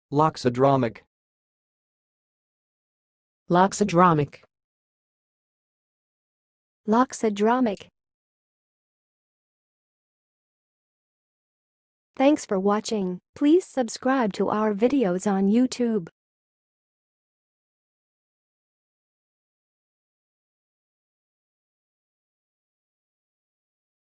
loxodromic, loxodromic, loxodromic. Thanks for watching. Please subscribe to our videos on YouTube.